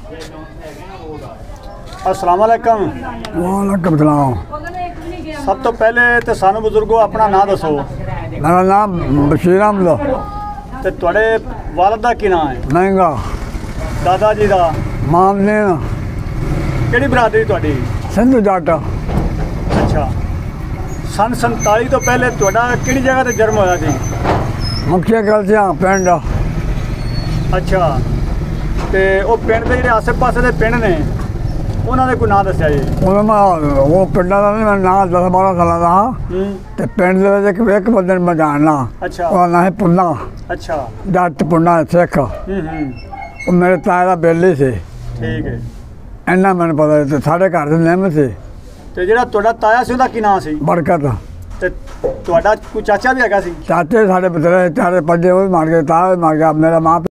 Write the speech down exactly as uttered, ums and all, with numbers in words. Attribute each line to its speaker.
Speaker 1: अस्सलाम वालेकुम।
Speaker 2: वालेकुम सलाम।
Speaker 1: सब तो पहले तो सानू बुजुर्गो अपना नाम दसो।
Speaker 2: मेरा नाम बशीर अहमद।
Speaker 1: ते तुहाडे वालिद दा की नाम है?
Speaker 2: महंगा।
Speaker 1: दादा जी दा?
Speaker 2: मामदीन।
Speaker 1: केड़ी बरादरी तुहाडी?
Speaker 2: सिंधु जट।
Speaker 1: अच्छा, सन संताली तो पहले तुहाडा केड़ी जगह ते जन्म होया सी?
Speaker 2: मुखिया कलसियां पिंड।
Speaker 1: अच्छा, ते ओ पिंड दे जेहड़े आसे पासे दे पिंड ने उन्हां दे कोई नाम दस्सिया जी?
Speaker 2: वो पिंडा का नहीं, मैं नाम दस बारह साल का हाँ। तो पिंड दे एक एक बंदे मैं जानना।
Speaker 1: अच्छा।
Speaker 2: वो नाम है पुन्ना।
Speaker 1: अच्छा।
Speaker 2: जट पुन्ना सिख। वो मेरे ताए का बेली से।
Speaker 1: ठीक है।
Speaker 2: इन्ना मैंने पता है। साढ़े घर से नियम से।
Speaker 1: ते जेहड़ा तुहाडा ताया सी उहदा की नाम सी?
Speaker 2: बरकत।
Speaker 1: ते तुहाडा कोई चाचा भी हैगा सी?
Speaker 2: चाचे साढ़े बथेरे चारे पंजे वो भी मार गए, ताया भी मार गया, मेरा माँ